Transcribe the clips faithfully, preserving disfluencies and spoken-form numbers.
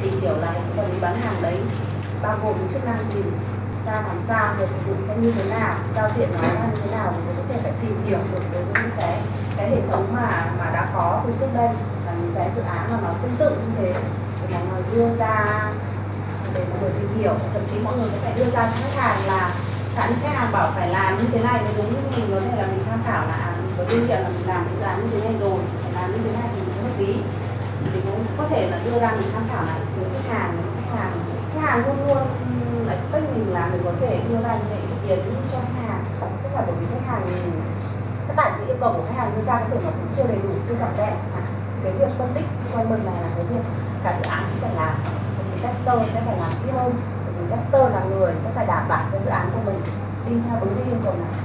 tìm hiểu là quản lý bán hàng đấy bao gồm những chức năng gì, ra làm sao, người sử dụng sẽ như thế nào, giao diện nó là như thế nào, để có thể phải tìm hiểu được đối với những cái cái hệ thống mà mà đã có từ trước đây, và những cái dự án mà nó tương tự như thế để mọi người đưa ra để mọi người tìm hiểu. Thậm chí mọi người có thể đưa ra cho khách hàng là cả những khách hàng bảo phải làm như thế này mới đúng, như mình có thể là mình tham khảo là với kinh nghiệm là mình làm cái dự án như thế này rồi, phải làm như thế này thì mới hợp lý. Thì cũng có thể là đưa ra mình tham khảo lại với khách hàng, khách hàng khách hàng luôn luôn lại expect mình là mình có thể đưa ra những cái ý kiến cho khách hàng, tức là bởi vì khách hàng tất cả những yêu cầu của khách hàng đưa ra có thể nó cũng chưa đầy đủ, chưa trọn vẹn. Cái việc phân tích requirement này là cái việc cả dự án sẽ phải làm, cái tester sẽ phải làm kỹ hơn, bởi vì tester là người sẽ phải đảm bảo cái dự án của mình đi theo đúng cái yêu cầu này.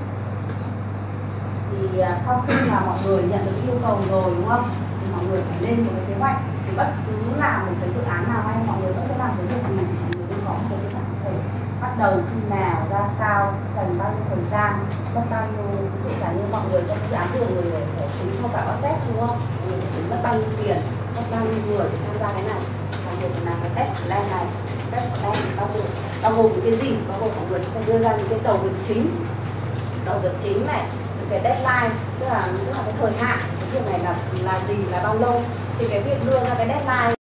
Thì uh, sau khi mà mọi người nhận được yêu cầu rồi đúng không, thì mọi người phải lên một cái kế hoạch. Thì bất cứ làm một cái dự án nào hay mọi người vẫn sẽ làm cái việc gì, mọi người cũng có một cái kế hoạch cụ thể, bắt đầu khi nào, ra sao, dành bao nhiêu thời gian, mất bao nhiêu, ví dụ như mọi người trong cái dự án thường người phải tính theo cả asset đúng không, người phải tính mất bao nhiêu tiền, mất bao nhiêu người để tham gia cái này, mọi người phải làm cái test plan này, test plan bao giờ bao gồm những cái gì, bao gồm mọi người sẽ đưa ra những cái đầu việc chính, đầu việc chính này, cái deadline, tức là tức là cái thời hạn cái việc này là là gì, là bao lâu. Thì cái việc đưa ra cái deadline